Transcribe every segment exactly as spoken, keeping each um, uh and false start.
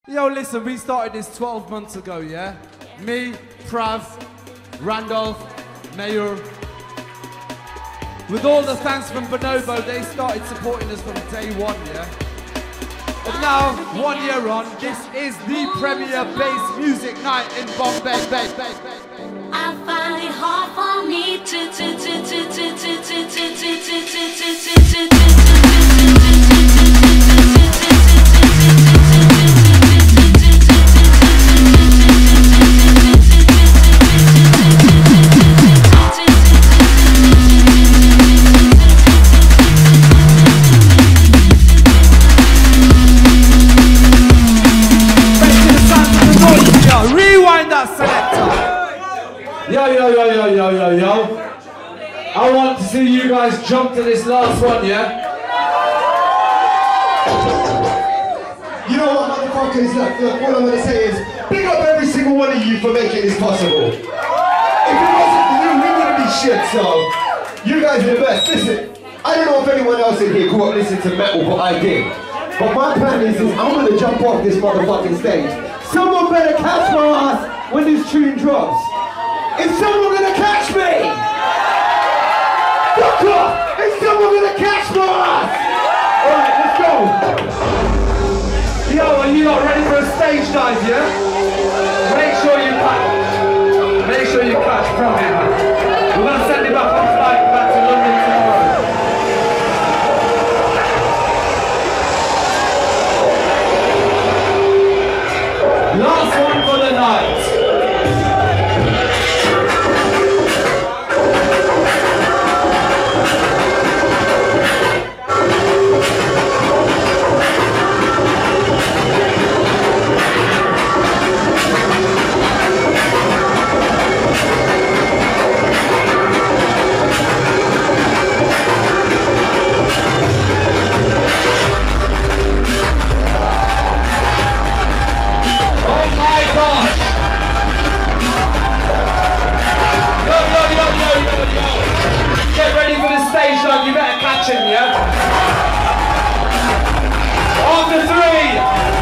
Yo, listen, we started this twelve months ago, yeah? Me, Prav, Randolph, Mayor. With all the thanks from Bonobo, they started supporting us from day one, yeah? And now, one year on, this is the premier bass music night in Bombay. I find it hard for me to to to to to to to to to to to Rewind that selector. Yo, yo, yo, yo, yo, yo, yo. I want to see you guys jump to this last one, yeah? You know what, motherfuckers? Look, look, all I'm going to say is, big up every single one of you for making this possible. If it wasn't for you, we wouldn't be shit, so you guys are the best. Listen, I don't know if anyone else in here grew up listening to metal, but I did. But my plan is, is I'm going to jump off this motherfucking stage. Someone better catch my ass when this tune drops. Is someone gonna catch me? Fuck off! Is someone gonna catch my ass? Alright, let's go. Yo, are you not ready for a stage dive, yeah? Make sure you catch. Make sure you catch Pravvy, man. We're gonna send him back on flight back to London tomorrow. Last one for the night. Get ready for the stage dive, you better catch him, yeah? On the three!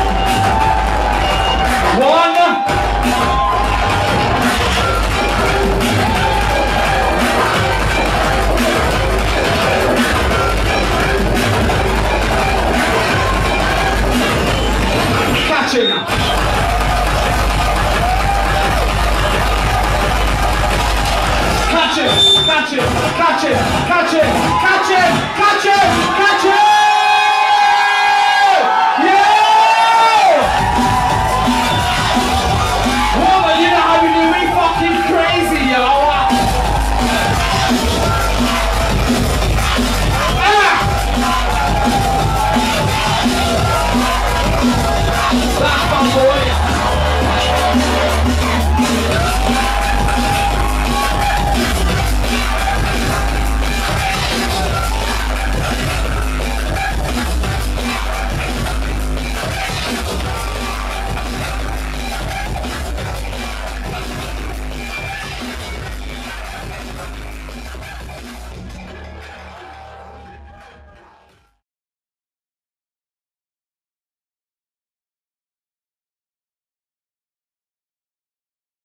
One! Catch him! Catch him! Catch him! Catch him! Catch him! Catch him! Catch him! Catch him!